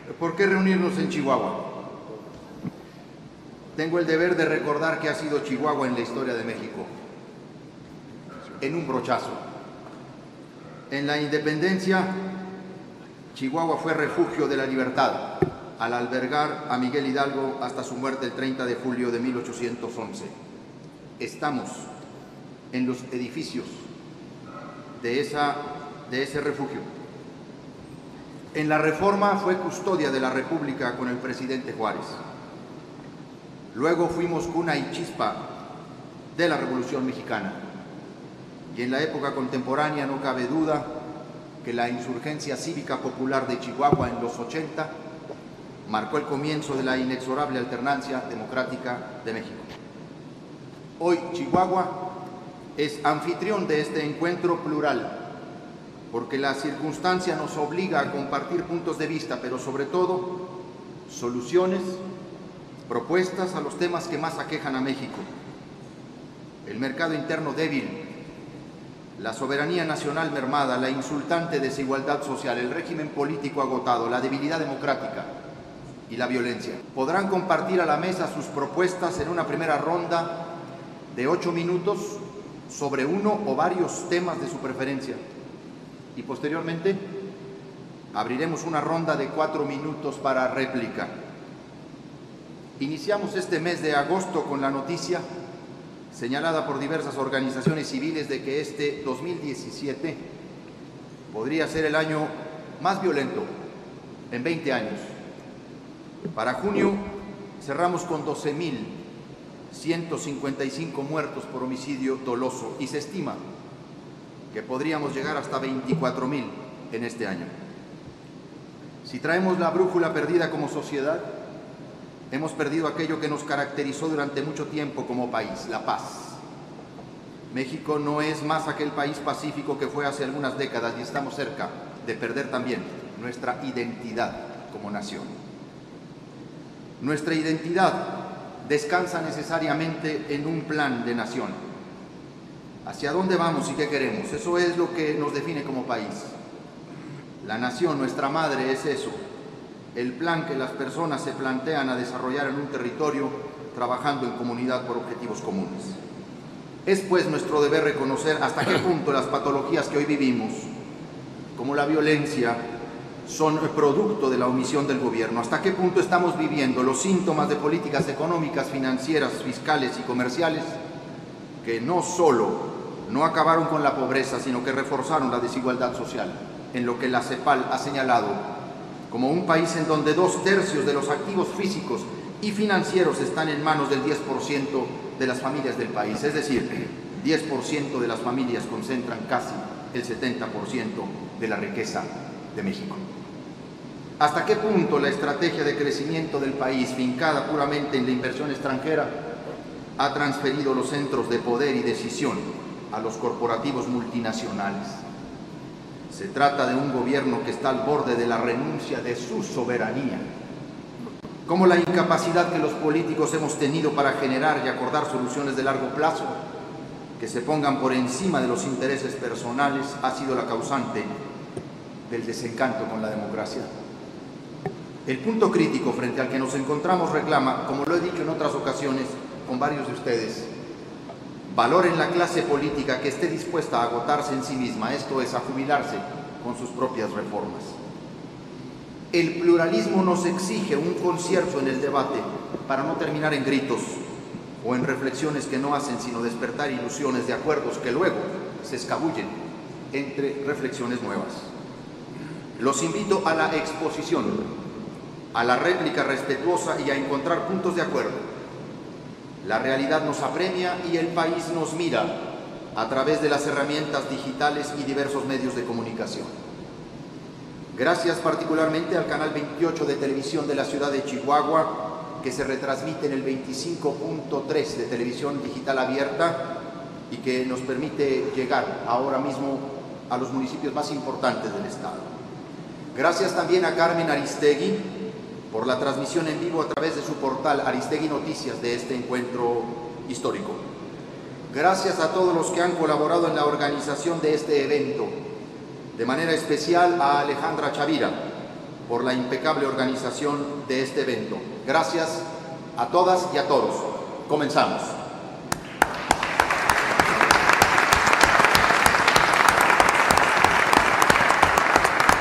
¿Por qué reunirnos en Chihuahua? Tengo el deber de recordar que ha sido Chihuahua en la historia de México, en un brochazo. En la independencia, Chihuahua fue refugio de la libertad, al albergar a Miguel Hidalgo hasta su muerte el 30 de julio de 1811. Estamos en los edificios de ese refugio. En la Reforma fue custodia de la República con el presidente Juárez. Luego fuimos cuna y chispa de la Revolución Mexicana. Y en la época contemporánea no cabe duda que la insurgencia cívica popular de Chihuahua en los 80 marcó el comienzo de la inexorable alternancia democrática de México. Hoy Chihuahua es anfitrión de este encuentro plural, porque la circunstancia nos obliga a compartir puntos de vista, pero sobre todo soluciones, propuestas a los temas que más aquejan a México: el mercado interno débil, la soberanía nacional mermada, la insultante desigualdad social, el régimen político agotado, la debilidad democrática y la violencia. Podrán compartir a la mesa sus propuestas en una primera ronda de 8 minutos sobre uno o varios temas de su preferencia, y posteriormente abriremos una ronda de 4 minutos para réplica. Iniciamos este mes de agosto con la noticia señalada por diversas organizaciones civiles de que este 2017 podría ser el año más violento en 20 años. Para junio cerramos con 12.155 muertos por homicidio doloso y se estima que podríamos llegar hasta 24.000 en este año. Si traemos la brújula perdida como sociedad, hemos perdido aquello que nos caracterizó durante mucho tiempo como país: la paz. México no es más aquel país pacífico que fue hace algunas décadas, y estamos cerca de perder también nuestra identidad como nación. Nuestra identidad descansa necesariamente en un plan de nación. ¿Hacia dónde vamos y qué queremos? Eso es lo que nos define como país. La nación, nuestra madre, es eso: el plan que las personas se plantean a desarrollar en un territorio, trabajando en comunidad por objetivos comunes. Es pues nuestro deber reconocer hasta qué punto las patologías que hoy vivimos, como la violencia, son producto de la omisión del gobierno, hasta qué punto estamos viviendo los síntomas de políticas económicas, financieras, fiscales y comerciales que no solo no acabaron con la pobreza, sino que reforzaron la desigualdad social, en lo que la CEPAL ha señalado como un país en donde 2/3 de los activos físicos y financieros están en manos del 10% de las familias del país. Es decir, 10% de las familias concentran casi el 70% de la riqueza de México. ¿Hasta qué punto la estrategia de crecimiento del país, fincada puramente en la inversión extranjera, ha transferido los centros de poder y decisión a los corporativos multinacionales? Se trata de un gobierno que está al borde de la renuncia de su soberanía. Como la incapacidad que los políticos hemos tenido para generar y acordar soluciones de largo plazo que se pongan por encima de los intereses personales ha sido la causante del desencanto con la democracia. El punto crítico frente al que nos encontramos reclama, como lo he dicho en otras ocasiones con varios de ustedes, valor en la clase política que esté dispuesta a agotarse en sí misma, esto es, a jubilarse con sus propias reformas. El pluralismo nos exige un concierto en el debate para no terminar en gritos o en reflexiones que no hacen sino despertar ilusiones de acuerdos que luego se escabullen entre reflexiones nuevas. Los invito a la exposición, a la réplica respetuosa y a encontrar puntos de acuerdo. La realidad nos apremia y el país nos mira a través de las herramientas digitales y diversos medios de comunicación. Gracias particularmente al canal 28 de televisión de la ciudad de Chihuahua, que se retransmite en el 25.3 de televisión digital abierta y que nos permite llegar ahora mismo a los municipios más importantes del estado. Gracias también a Carmen Aristegui por la transmisión en vivo a través de su portal Aristegui Noticias de este encuentro histórico. Gracias a todos los que han colaborado en la organización de este evento, de manera especial a Alejandra Chavira, por la impecable organización de este evento. Gracias a todas y a todos. Comenzamos.